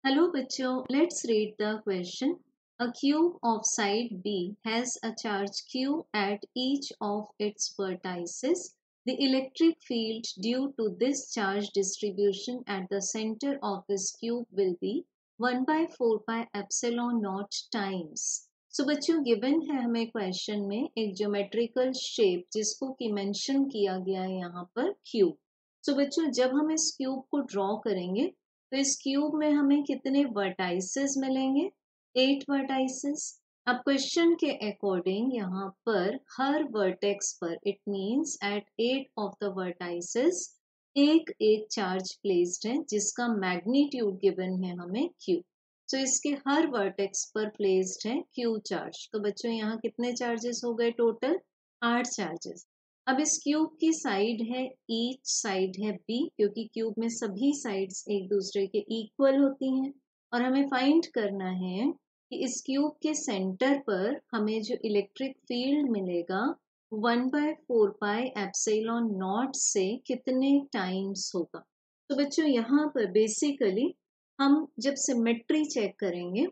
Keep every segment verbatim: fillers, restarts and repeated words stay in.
Hello bachcho, let's read the question. A cube of side B has a charge Q at each of its vertices. The electric field due to this charge distribution at the center of this cube will be one by four pi epsilon naught times. So बच्चों given है हमें question में एक geometrical shape जिसको कि mention किया गया है यहाँ पर क्यूब. सो बच्चों जब हम इस क्यूब को ड्रॉ करेंगे तो इस क्यूब में हमें कितने वर्टाइसेस मिलेंगे? Eight vertices. अब क्वेश्चन के अकॉर्डिंग यहाँ पर हर वर्टेक्स पर it means eight eight of the vertices एक एक चार्ज प्लेस्ड है जिसका मैग्नीट्यूड गिवन है हमें क्यू. सो so, इसके हर वर्टेक्स पर प्लेस्ड है क्यू चार्ज. तो बच्चों यहाँ कितने चार्जेस हो गए? टोटल आठ चार्जेस. अब इस क्यूब की साइड है, ईच साइड है बी, क्योंकि क्यूब में सभी साइड्स एक दूसरे के इक्वल होती हैं. और हमें फाइंड करना है कि इस क्यूब के सेंटर पर हमें जो इलेक्ट्रिक फील्ड मिलेगा one by four pi epsilon naught से कितने टाइम्स होगा. तो बच्चों यहाँ पर बेसिकली हम जब सिमेट्री चेक करेंगे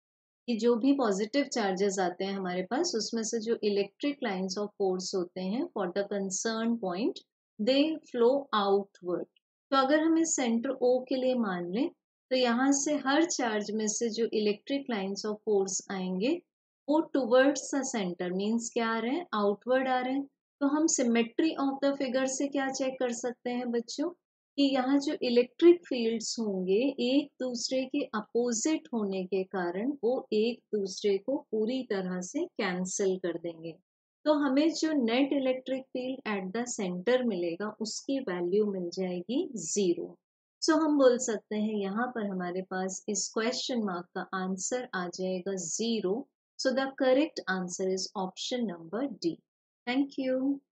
कि जो भी पॉजिटिव चार्जेस आते हैं हमारे पास उसमें से जो इलेक्ट्रिक लाइंस ऑफ फोर्स होते हैं for the concern point they flow outward. तो अगर हम इस सेंटर ओ के लिए मान लें तो यहाँ से हर चार्ज में से जो इलेक्ट्रिक लाइंस ऑफ फोर्स आएंगे वो टुवर्ड्स द सेंटर मीन्स क्या आ रहे हैं? आउटवर्ड आ रहे हैं. तो हम सिमेट्री ऑफ द फिगर से क्या चेक कर सकते हैं बच्चों कि यहाँ जो इलेक्ट्रिक फील्ड्स होंगे एक दूसरे के अपोजिट होने के कारण वो एक दूसरे को पूरी तरह से कैंसिल कर देंगे. तो हमें जो net electric field at the centre मिलेगा उसकी वैल्यू मिल जाएगी जीरो. सो so, हम बोल सकते हैं यहाँ पर हमारे पास इस क्वेश्चन मार्क का आंसर आ जाएगा zero. So the correct answer is option number D. Thank you.